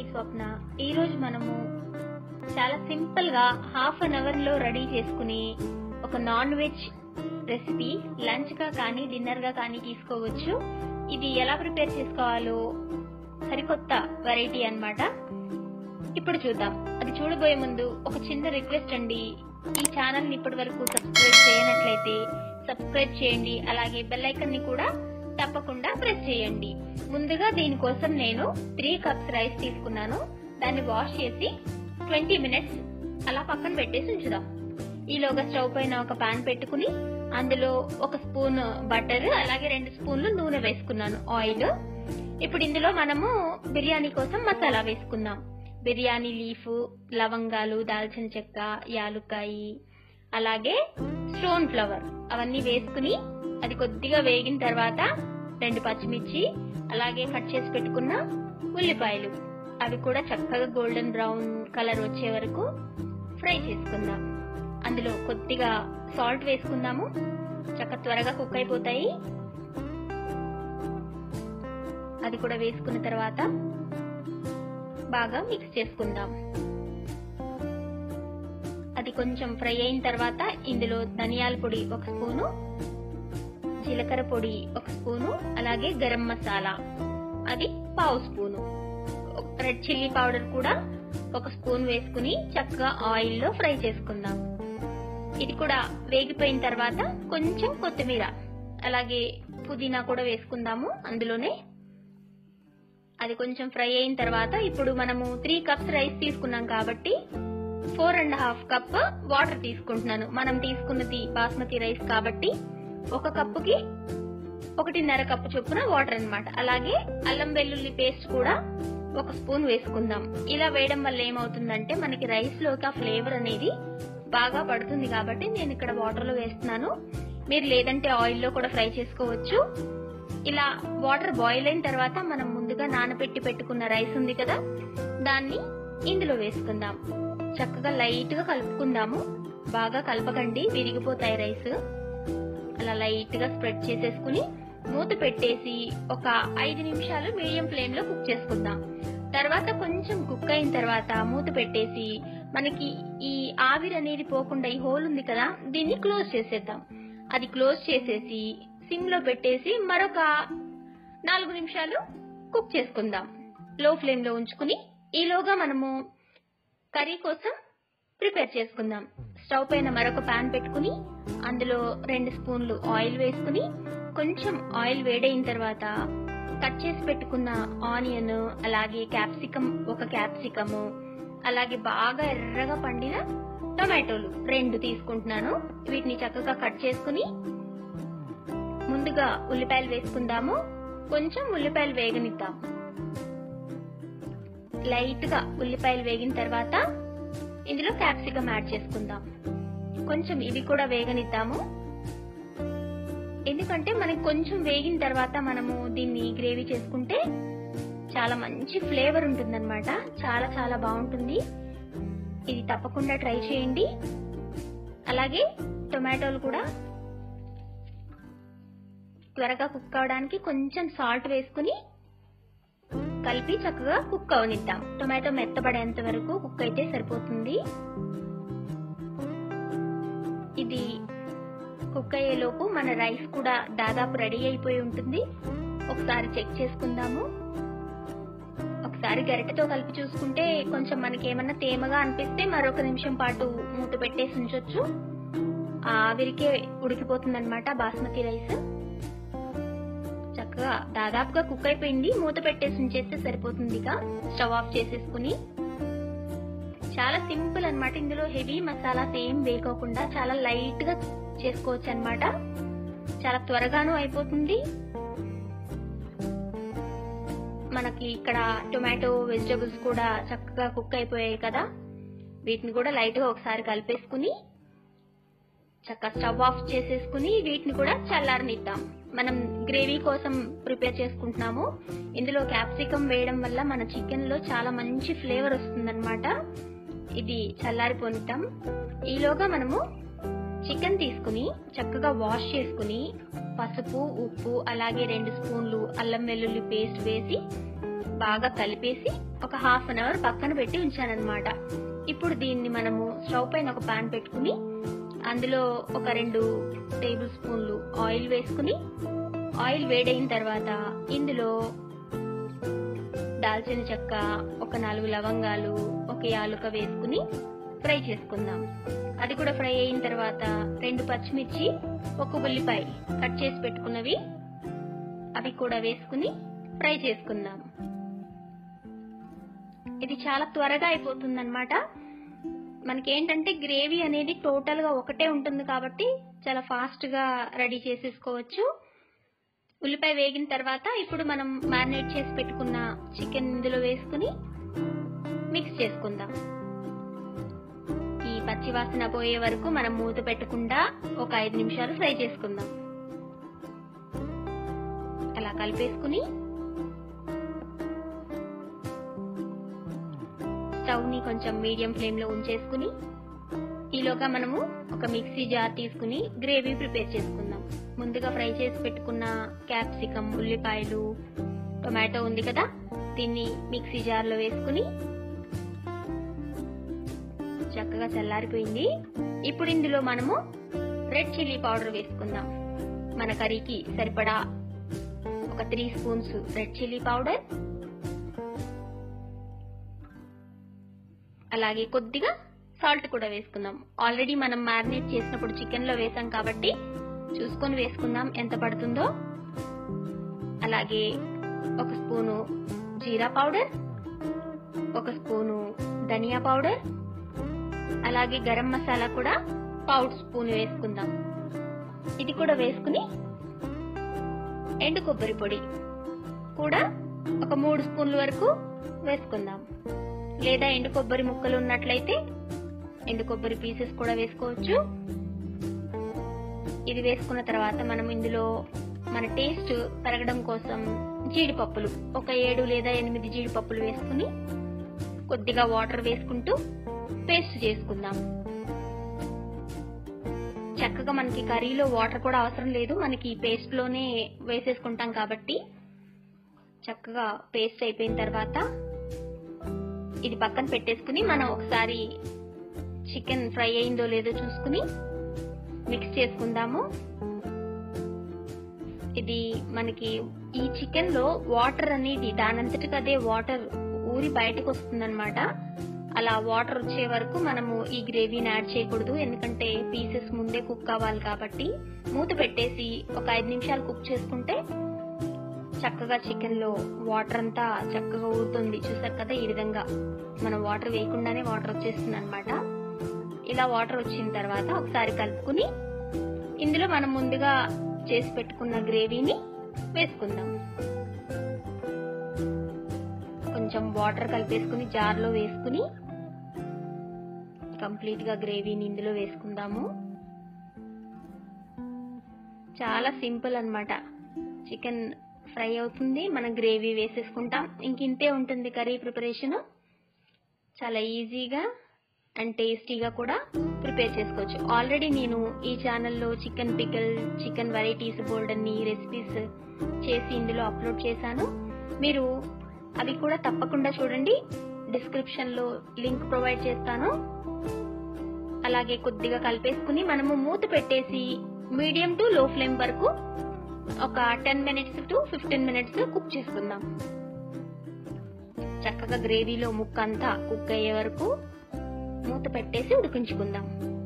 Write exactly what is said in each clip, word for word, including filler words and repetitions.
స్వప్న. ఈ రోజు మనము చాలా సింపుల్ గా హాఫ్ అన్ అవర్ లో రెడీ చేసుకుని ఒక నాన్ వెజ్ రెసిపీ లంచ్ గా కానీ డిన్నర్ గా కానీ తీసుకోవచ్చు. ఇది ఎలా ప్రిపేర్ చేసుకోవాలో సరికొత్త వెరైటీ అన్నమాట. ఇప్పుడు చూద్దాం. అది చూడబోయే ముందు ఒక చిన్న రిక్వెస్ట్ అండి, ఈ ఛానల్ ని ఇప్పటి వరకు సబ్స్క్రైబ్ చేయనట్లయితే సబ్స్క్రైబ్ చేయండి, అలాగే బెల్ ఐకాన్ ని కూడా తప్పకుండా ప్రెస్ చేయండి. ముందుగా దీనికోసం నేను త్రీ కప్స్ రైస్ తీసుకున్నాను. దాన్ని వాష్ చేసి ట్వంటీ మినిట్స్ అలా పక్కన పెట్టేసి ఉంచుదాం. ఈలోగా స్టవ్ పైన ఒక పాన్ పెట్టుకుని అందులో ఒక స్పూన్ బటర్ అలాగే రెండు స్పూన్లు నూనె వేసుకున్నాను, ఆయిల్. ఇప్పుడు ఇందులో మనము బిర్యానీ కోసం మసాలా వేసుకుందాం. బిర్యానీ లీఫ్, లవంగాలు, దాల్చిన చెక్క, యాలుక్కాయి, అలాగే స్టోన్ ఫ్లవర్ అవన్నీ వేసుకుని అది కొద్దిగా వేగిన తర్వాత రెండు పచ్చిమిర్చి అలాగే కట్ చేసి పెట్టుకున్న ఉల్లిపాయలు అవి కూడా చక్కగా గోల్డెన్ బ్రౌన్ కలర్ వచ్చే వరకు ఫ్రై చేసుకుందాం. అందులో కొద్దిగా సాల్ట్ వేసుకుందాము, చక్క త్వరగా కుక్ అయిపోతాయి. అది కూడా వేసుకున్న తర్వాత బాగా మిక్స్ చేసుకుందాం. అది కొంచెం ఫ్రై అయిన తర్వాత ఇందులో ధనియాల పొడి ఒక స్పూను, జీలకర్ర పొడి ఒక స్పూను, అలాగే గరం మసాలా అది పావు స్పూను, రెడ్ చిల్లీ పౌడర్ కూడా ఒక స్పూన్ వేసుకుని చక్కగా ఆయిల్ లో ఫ్రై చేసుకుందాం. ఇది కూడా వేగిపోయిన తర్వాత కొంచెం కొత్తిమీర అలాగే పుదీనా కూడా వేసుకుందాము అందులోనే. అది కొంచెం ఫ్రై అయిన తర్వాత ఇప్పుడు మనము త్రీ కప్స్ రైస్ తీసుకున్నాం కాబట్టి four and half cup water తీసుకుంటున్నాను. మనం తీసుకున్నది బాస్మతి రైస్ కాబట్టి ఒక కప్పుకి ఒకటిన్నర కప్పు చొప్పున వాటర్ అన్నమాట. అలాగే అల్లం వెల్లుల్లి పేస్ట్ కూడా ఒక స్పూన్ వేసుకుందాం. ఇలా వేయడం వల్ల ఏమవుతుందంటే మనకి రైస్ లోకి ఆ ఫ్లేవర్ అనేది బాగా పడుతుంది కాబట్టి నేను ఇక్కడ వాటర్ లో వేస్తున్నాను. మీరు లేదంటే ఆయిల్ లో కూడా ఫ్రై చేసుకోవచ్చు. ఇలా వాటర్ బాయిల్ అయిన తర్వాత మనం ముందుగా నానబెట్టి పెట్టుకున్న రైస్ ఉంది కదా, దాన్ని ఇందులో వేసుకుందాం. చక్కగా లైట్ గా కలుపుకుందాము. బాగా కలపకండి, విరిగిపోతాయి రైస్. అలా లైట్ గా స్ప్రెడ్ చేసేసుకుని మూత పెట్టేసి ఒక ఐదు నిమిషాలు మీడియం ఫ్లేమ్ లో కుక్ చేసుకుందాం. తర్వాత కొంచెం కుక్ అయిన తర్వాత మూత పెట్టేసి మనకి ఈ ఆవిరి అనేది పోకుండా ఈ హోల్ ఉంది కదా, దీన్ని క్లోజ్ చేసేద్దాం. అది క్లోజ్ చేసేసి సిమ్ లో పెట్టేసి మరొక నాలుగు నిమిషాలు కుక్ చేసుకుందాం లో ఫ్లేమ్ లో ఉంచుకుని. ఈలోగా మనము కర్రీ కోసం ప్రిపేర్ చేసుకుందాం. స్టవ్ పైన మరొక పాన్ పెట్టుకుని అందులో రెండు స్పూన్లు ఆయిల్ వేసుకుని కొంచెం ఆయిల్ వేడైన తర్వాత కట్ చేసి పెట్టుకున్న ఆనియన్ అలాగే క్యాప్సికమ్ ఒక క్యాప్సికము అలాగే బాగా ఎర్రగా పండిన టొమాటోలు రెండు తీసుకుంటున్నాను. వీటిని చక్కగా కట్ చేసుకుని ముందుగా ఉల్లిపాయలు వేసుకుందాము. కొంచెం ఉల్లిపాయలు వేగనిద్దాం. లైట్ గా ఉల్లిపాయలు వేగిన తర్వాత ఇందులో క్యాప్సికమ్ యాడ్ చేసుకుందాం. కొంచెం ఇవి కూడా వేగనిద్దాము. ఎందుకంటే మనకి కొంచెం వేగిన తర్వాత మనము దీన్ని గ్రేవీ చేసుకుంటే చాలా మంచి ఫ్లేవర్ ఉంటుందన్నమాట. చాలా చాలా బాగుంటుంది. ఇది తప్పకుండా ట్రై చేయండి. అలాగే టొమాటోలు కూడా త్వరగా కుక్ అవడానికి కొంచెం సాల్ట్ వేసుకుని కలిపి చక్కగా కుక్ అవనిద్దాం. టొమాటో మెత్తబడేంత వరకు కుక్ అయితే సరిపోతుంది. ఇది కుక్ అయ్యేలోపు మన రైస్ కూడా దాదాపు రెడీ అయిపోయి ఉంటుంది. ఒకసారి చెక్ చేసుకుందాము. ఒకసారి గరిటెతో కలిపి చూసుకుంటే కొంచెం మనకి ఏమన్నా తేమగా అనిపిస్తే మరొక నిమిషం పాటు మూత పెట్టేసి ఉంచొచ్చు. ఆవిరికే ఉడికిపోతుంది అనమాట బాస్మతి రైస్. చక్కగా దాదాపుగా కుక్ అయిపోయింది. మూత పెట్టేసి ఉంచేస్తే సరిపోతుంది. ఇక స్టవ్ ఆఫ్ చేసేసుకుని చాలా సింపుల్ అన్నమాట. ఇందులో హెవీ మసాలాస్ ఏం వేయకోకుండా చాలా లైట్ గా చేసుకోవచ్చు అన్నమాట. చాలా త్వరగాను అయిపోతుంది. మనకి ఇక్కడ టొమాటో వెజిటబుల్స్ కూడా చక్కగా కుక్ అయిపోయాయి కదా, వీటిని కూడా లైట్ గా ఒకసారి కలిపేసుకుని చక్కగా స్టవ్ ఆఫ్ చేసేసుకుని వీటిని కూడా చల్లారనిద్దాం. మనం గ్రేవీ కోసం ప్రిపేర్ చేసుకుంటున్నాము. ఇందులో క్యాప్సికమ్ వేయడం వల్ల మన చికెన్ లో చాలా మంచి ఫ్లేవర్ వస్తుందన్నమాట. ఇది చల్లారిపోనిద్దాం. ఈలోగా మనము చికెన్ తీసుకుని చక్కగా వాష్ చేసుకుని పసుపు, ఉప్పు అలాగే రెండు స్పూన్లు అల్లం వెల్లుల్లి పేస్ట్ వేసి బాగా కలిపేసి ఒక హాఫ్ అన్ అవర్ పక్కన పెట్టి ఉంచానన్నమాట. ఇప్పుడు దీన్ని మనము స్టవ్ పైన ఒక పాన్ పెట్టుకుని అందులో ఒక రెండు టేబుల్ స్పూన్లు ఆయిల్ వేసుకుని, ఆయిల్ వేడైన తర్వాత ఇందులో దాల్చిన చెక్క, ఒక నాలుగు లవంగాలు, ఒక యాలుక వేసుకుని ఫ్రై చేసుకుందాం. అది కూడా ఫ్రై అయిన తర్వాత రెండు పచ్చిమిర్చి, ఒక ఉల్లిపాయ కట్ చేసి పెట్టుకున్నవి అవి కూడా వేసుకుని ఫ్రై చేసుకుందాం. ఇది చాలా త్వరగా అయిపోతుంది అన్నమాట. మనకేంటంటే గ్రేవీ అనేది టోటల్ గా ఒకటే ఉంటుంది కాబట్టి చాలా ఫాస్ట్ గా రెడీ చేసేసుకోవచ్చు. ఉల్లిపాయ వేగిన తర్వాత ఇప్పుడు మనం మ్యారినేట్ చేసి పెట్టుకున్న చికెన్ ఇందులో వేసుకుని మిక్స్ చేసుకుందాం. ఈ పచ్చి వాసన పోయే వరకు మనం మూత పెట్టకుండా ఒక ఐదు నిమిషాలు ఫ్రై చేసుకుందాం. అలా కలిపేసుకుని స్టవ్ ని కొంచెం మీడియం ఫ్లేమ్ లో ఉంచేసుకుని ఈలోగా మనము ఒక మిక్సీ జార్ తీసుకుని గ్రేవీ ప్రిపేర్ చేసుకుందాం. ముందుగా ఫ్రై చేసి పెట్టుకున్న క్యాప్సికం, ఉల్లిపాయలు, టొమాటో ఉంది కదా, దీన్ని మిక్సీ జార్ లో వేసుకుని చక్కగా చల్లారిపోయింది. ఇప్పుడు ఇందులో మనము రెడ్ చిల్లీ పౌడర్ వేసుకుందాం. మన కర్రీకి సరిపడా ఒక three spoons red chilli powder, అలాగే కొద్దిగా సాల్ట్ కూడా వేసుకుందాం. ఆల్రెడీ మనం మ్యారినేట్ చేసినప్పుడు చికెన్ లో వేసాం కాబట్టి చూసుకొని వేసుకుందాం ఎంత పడుతుందో. అలాగే ఒక స్పూను జీరా పౌడర్, ఒక స్పూను ధనియా పౌడర్, అలాగే గరం మసాలా కూడా పావు స్పూన్ వేసుకుందాం. ఇది కూడా వేసుకుని ఎండు కొబ్బరి పొడి కూడా ఒక మూడు స్పూన్ల వరకు వేసుకుందాం. లేదా ఎండు కొబ్బరి ముక్కలు ఉన్నట్లయితే ఎండు కొబ్బరి పీసెస్ కూడా వేసుకోవచ్చు. ఇది వేసుకున్న తర్వాత మనం ఇందులో మన టేస్ట్ పెరగడం కోసం జీడిపప్పులు ఒక ఏడు లేదా ఎనిమిది జీడిపప్పులు వేసుకుని కొద్దిగా వాటర్ వేసుకుంటూ పేస్ట్ చేసుకుందాం. చక్కగా మనకి కర్రీలో వాటర్ కూడా అవసరం లేదు, మనకి పేస్ట్ లోనే వేసేసుకుంటాం కాబట్టి చక్కగా పేస్ట్ అయిపోయిన తర్వాత ఇది పక్కన పెట్టేసుకుని మనం ఒకసారి చికెన్ ఫ్రై అయిందో లేదో చూసుకుని మిక్స్ చేసుకుందాము. ఇది మనకి ఈ చికెన్ లో వాటర్ అనేది దానంతటికి అదే వాటర్ ఊరి బయటకు వస్తుందన్నమాట. అలా వాటర్ వచ్చే వరకు మనము ఈ గ్రేవీని యాడ్ చేయకూడదు, ఎందుకంటే పీసెస్ ముందే కుక్ అవ్వాలి కాబట్టి. మూత పెట్టేసి ఒక ఐదు నిమిషాలు కుక్ చేసుకుంటే చక్కగా చికెన్ లో వాటర్ అంతా చక్కగా ఊరుతుంది. చూసారు కదా, ఈ విధంగా మనం వాటర్ వేయకుండానే వాటర్ వచ్చేస్తుంది అనమాట. ఇలా వాటర్ వచ్చిన తర్వాత ఒకసారి కలుపుకుని ఇందులో మనం ముందుగా చేసి పెట్టుకున్న గ్రేవీని వేసుకుందాం. కొంచెం వాటర్ కలిపేసుకుని జార్ లో వేసుకుని కంప్లీట్ గా గ్రేవీని ఇందులో వేసుకుందాము. చాలా సింపుల్ అన్నమాట. చికెన్ ఫ్రై అవుతుంది, మనం గ్రేవీ వేసేసుకుంటాం. ఇంక ఇంతే ఉంటుంది కర్రీ ప్రిపరేషన్. చాలా ఈజీగా అండ్ టేస్టీగా కూడా ప్రిపేర్ చేసుకోవచ్చు. ఆల్రెడీ నేను ఈ ఛానల్లో చికెన్ పికల్, చికెన్ వెరైటీస్ బోల్డ్ అన్ని రెసిపీస్ చేసి ఇందులో అప్లోడ్ చేశాను. మీరు అవి కూడా తప్పకుండా చూడండి. డిస్క్రిప్షన్ లో లింక్ ప్రొవైడ్ చేస్తాను. అలాగే కొద్దిగా కలిపేసుకుని మనము మూత పెట్టేసి మీడియం టు లో ఫ్లేమ్ వరకు ఒక ten minutes to fifteen minutes cook చేసుకుందాం. చక్కగా గ్రేవీలో ముక్క అంతా కుక్ అయ్యే వరకు మూత పెట్టేసి ఉడికించుకుందాం.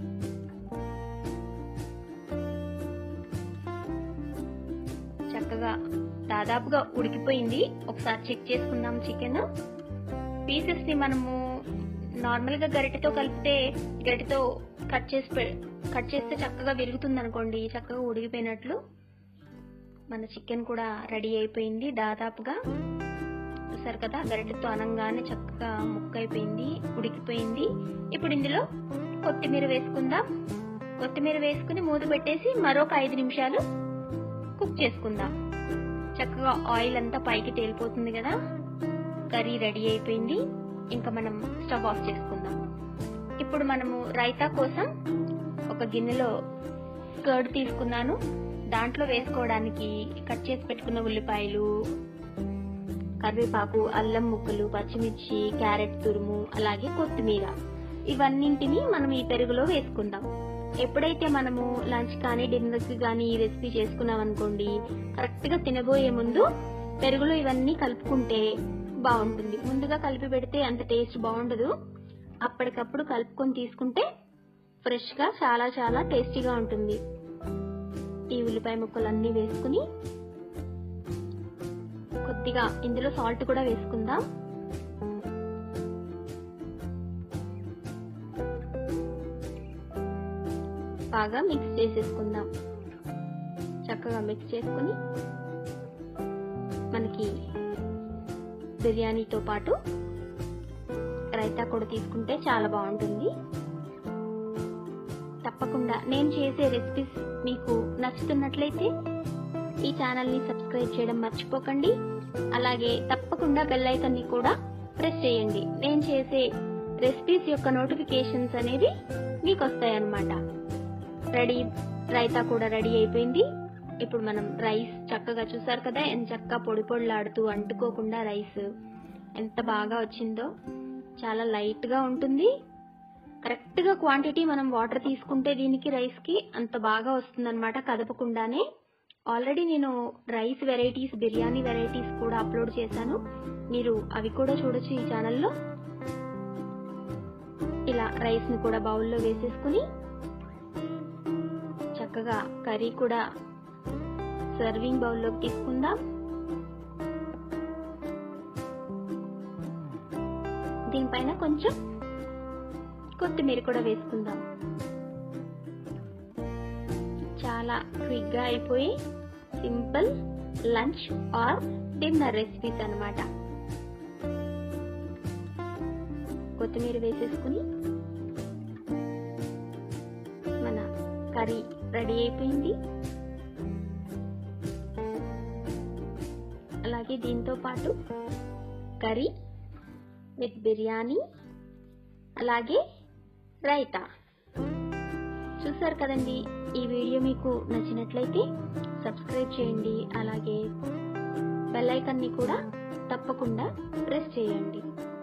చక్కగా దాదాపుగా ఉడికిపోయింది. ఒకసారి చెక్ చేసుకుందాం. చికెన్ పీసెస్ ని మనము నార్మల్ గా గరిటెతో కలిపితే గరిటెతో కట్ చేసి కట్ చేస్తే చక్కగా విరుగుతుంది అనుకోండి, చక్కగా ఉడికిపోయినట్లు. మన చికెన్ కూడా రెడీ అయిపోయింది దాదాపుగా. చూసారు కదా, గరిటెతో అనంగానే చక్కగా ముక్క అయిపోయింది, ఉడికిపోయింది. ఇప్పుడు ఇందులో కొత్తిమీర వేసుకుందాం. కొత్తిమీర వేసుకుని మూత పెట్టేసి మరొక ఐదు నిమిషాలు కుక్ చేసుకుందాం. చక్కగా ఆయిల్ అంతా పైకి తేలిపోతుంది కదా. కర్రీ రెడీ అయిపోయింది. ఇంకా మనం స్టవ్ ఆఫ్ చేసుకుందాం. ఇప్పుడు మనము రైతా కోసం ఒక గిన్నెలో కర్డ్ తీసుకున్నాను. దాంట్లో వేసుకోవడానికి కట్ చేసి పెట్టుకున్న ఉల్లిపాయలు, కరివేపాకు, అల్లం ముక్కలు, పచ్చిమిర్చి, క్యారెట్ తురుము, అలాగే కొత్తిమీర ఇవన్నింటిని మనం ఈ పెరుగులో వేసుకుందాం. ఎప్పుడైతే మనము లంచ్ కానీ డిన్నర్ కి కానీ ఈ రెసిపీ చేసుకున్నాం అనుకోండి, కరెక్ట్ గా తినబోయే ముందు పెరుగులో ఇవన్నీ కలుపుకుంటే బాగుంటుంది. ముందుగా కలిపి పెడితే అంత టేస్ట్ బాగుండదు. అప్పటికప్పుడు కలుపుకొని తీసుకుంటే ఫ్రెష్ గా చాలా చాలా టేస్టీగా ఉంటుంది. ఈ ఉల్లిపాయ ముక్కలన్నీ వేసుకుని కొద్దిగా ఇందులో సాల్ట్ కూడా వేసుకుందాం. బాగా మిక్స్ చేసేసుకుందాం. చక్కగా మిక్స్ చేసుకుని మనకి బిర్యానీతో పాటు రైతా కూడా తీసుకుంటే చాలా బాగుంటుంది. తప్పకుండా నేను చేసే రెసిపీస్ మీకు నచ్చుతున్నట్లయితే ఈ ఛానల్ ని సబ్స్క్రైబ్ చేయడం మర్చిపోకండి. అలాగే తప్పకుండా బెల్ ఐకాన్ ని కూడా ప్రెస్ చేయండి. నేను చేసే రెసిపీస్ యొక్క నోటిఫికేషన్స్ అనేవి మీకు వస్తాయన్నమాట. రెడీ, రైతా కూడా రెడీ అయిపోయింది. ఇప్పుడు మనం రైస్ చక్కగా చూసారు కదా, ఎంత చక్కగా పొడి పొడిలాడుతూ అంటుకోకుండా రైస్ ఎంత బాగా వచ్చిందో. చాలా లైట్ గా ఉంటుంది. కరెక్ట్ గా క్వాంటిటీ మనం వాటర్ తీసుకుంటే దీనికి రైస్ కి అంత బాగా వస్తుంది అనమాట, కదపకుండానే. ఆల్రెడీ నేను రైస్ వెరైటీస్, బిర్యానీ వెరైటీస్ కూడా అప్లోడ్ చేశాను. మీరు అవి కూడా చూడొచ్చు ఈ ఛానల్లో. ఇలా రైస్ ని కూడా బౌల్లో వేసేసుకుని చక్కగా కర్రీ కూడా సర్వింగ్ బౌల్లోకి తీసుకుందాం. దీనిపైన కొంచెం కొత్తిమీర కూడా వేసుకుందాం. చాలా క్విక్ గా అయిపోయి simple lunch or dinner recipes అన్నమాట. కొత్తిమీర వేసేసుకుని మన కర్రీ రెడీ అయిపోయింది. అలాగే దీంతో పాటు కర్రీ విత్ బిర్యానీ, అలాగే రైతా. చూసారు కదండి. ఈ వీడియో మీకు నచ్చినట్లయితే సబ్స్క్రైబ్ చేయండి. అలాగే బెల్ ఐకాన్ ని కూడా తప్పకుండా ప్రెస్ చేయండి.